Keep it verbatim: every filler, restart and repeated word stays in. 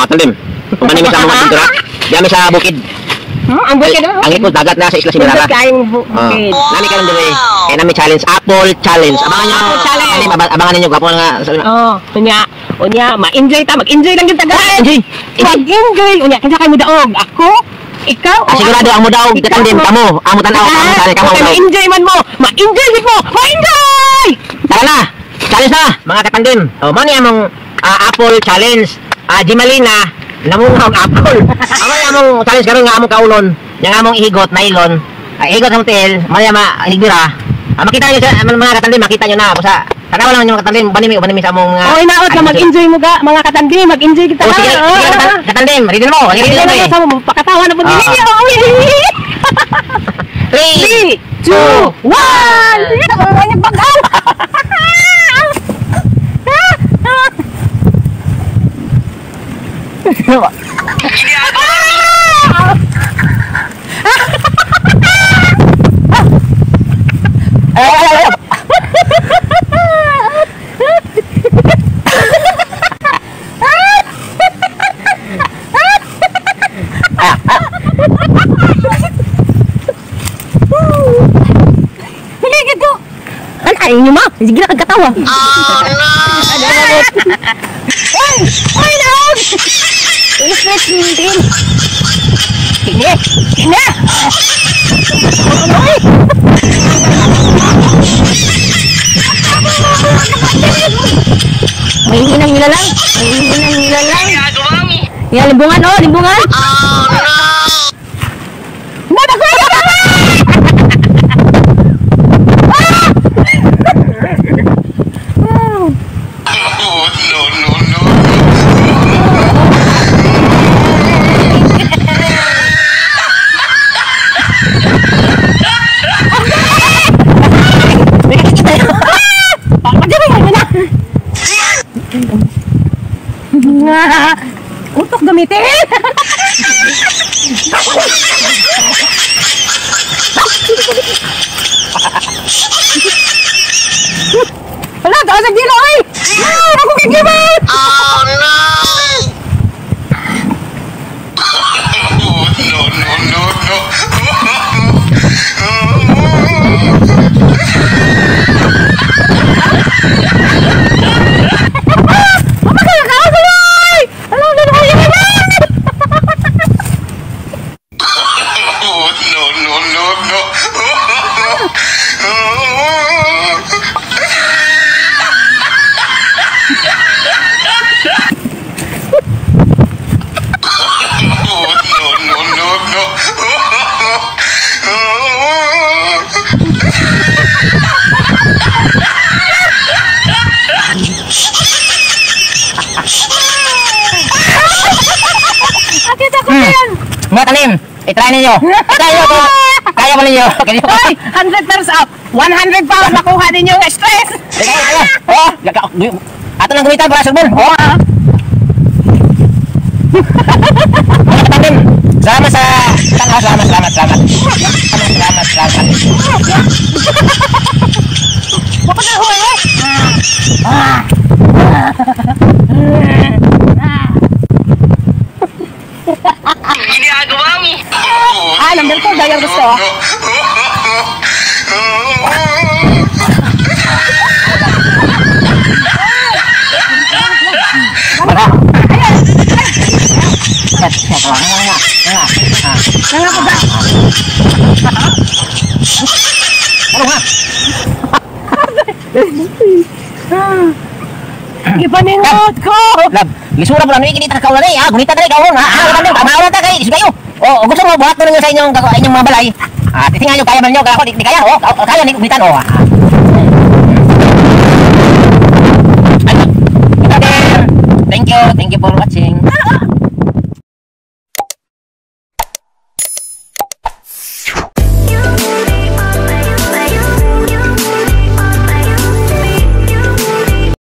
katandim. Kumani mi sa mga pintura. Diyan mi sa bukid. Hmm, ang bukid oh. Ang ikot dagat na sa Isla Simirara. Kaing bukid. Nani karon dire. Eh nami challenge Apple challenge. Abangan niyo. Apple challenge. Abangan niyo gapo nga. Oh, unya, unya ma-enjoy ta, mag-enjoy lang gyud ta guys. Enjoy. Mag-enjoy unya kinsa kay mo daog. Ako, ikaw, Ah, sigurado ang mudaog katandim kamo. Amo tan-aw kamo tani kamo. Ma-enjoy man mo. Ma-enjoy gid mo. Ma-enjoy. Tara na. Challenge na mga katandim. Oh, mo ni among uh, Apple challenge. Ah, uh, Jimalina namungog apple. Amay among challenge karon nga among kaulon. Yang among ihigot nylon. Ay ihigot sa hotel, maya ma higira. Ah, makita niyo sa mga katandim, makita niyo na busa. Tanaw lang niyo mga katandim, banimi banimi sa among uh, oh, inaot na mag-enjoy mo ga mga katandim, mag-enjoy kita. Oh, sige, oh, sige oh, katandim, ready mo. Ready na mo. Sa mo pakatawa na pud ah. ni. three, two, one. Ano bagal? Ini apa? Eh, ayo, ayo. Hindi gitu. Kan ayo nyo ma, sige na kagkatawa. Oh no! Ay! Ay na! I-stretch din. Sige! Sige! Ay! May hinang nila lang. May hinang nila lang. Yan, limbungan oh, limbungan. Oh no! Nada ko! Utok gamitin. Wala, taas ang gila ay. Ako kikibat. Oh no. No, no, no, no. Mga talim, i-try ninyo. I-try nyo kung kaya mo ninyo. one hundred pounds up. one hundred pounds makuha din yung stress. Kaya, kaya. Oh, ato lang gumitan para sugbon. Oh. Mga talim, salamat sa tanaw. Salamat, salamat, salamat. Salamat, salamat, salamat. Bakit na huwag? Ah. Ginagawa mo. Ah, number two, dahil gusto. Wala. Set, set. Nga, nga, nga. Nga ko ba? Ano nga? Ipaningot ko! Lab, lisura mo lang ni kinita ka ulan eh. Ah, gunita dali ka ulan. Ah, ulan din. Pamahalan ta kay sugayo. Oh, gusto mo buhat mo ninyo sa inyong inyong mga balay. Ah, titingan nyo kaya man nyo. Ako di, di kaya. Oh, kaya ni gunitan oh. Thank you. Thank you for watching.